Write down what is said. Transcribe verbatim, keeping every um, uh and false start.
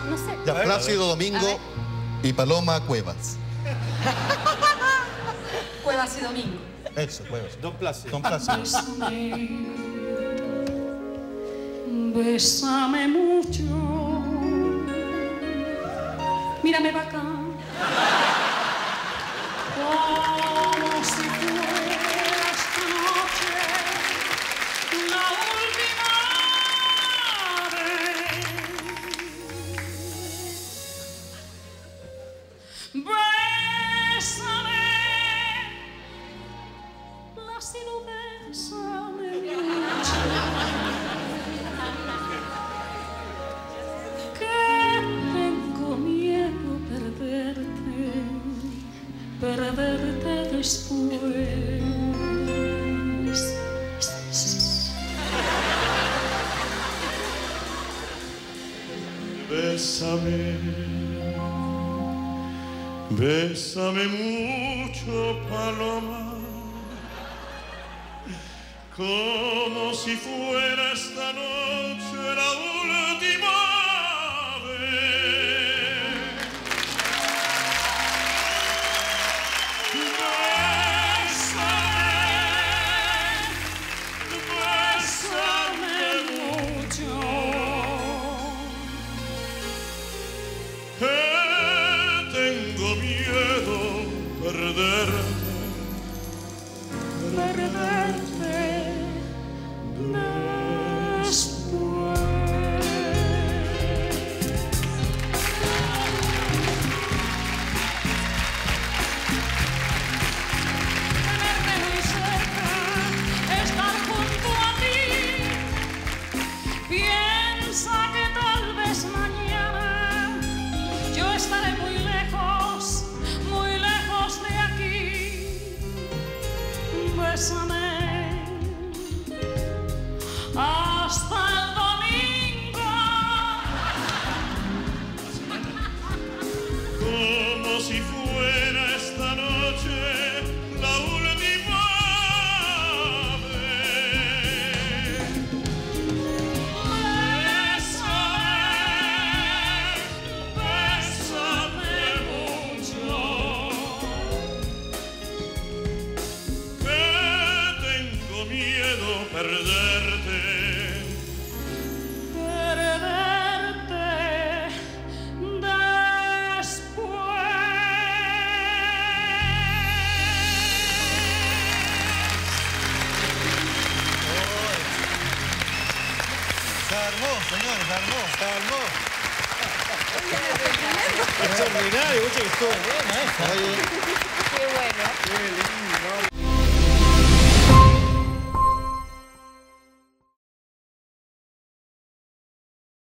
no sé. Ya, Plácido Domingo y Paloma Cuevas. Cuevas y Domingo. Eso, Cuevas. Don Plácido. Don Plácido. Bésame mucho. Mírame para acá. Como si fuera esta noche la última vez. Bésame. Plácido, bésame mucho. Perderte después. Bésame, bésame mucho, Paloma, como si fuera esta noche la última vez. Perderte, perderte después. Tenerte muy cerca, estar junto a ti. Piensa que tal vez mañana yo estaré muy lejos, muy lejos de aquí. Bésame hasta el domingo. como si fuera esta noche la última vez. Bésame, bésame mucho. Miedo perderte, Perderte después. Se armó, señores, se armó, se armó. Extraordinario, mucho que estuvo buena esta. Oye. Qué bueno. Qué lindo.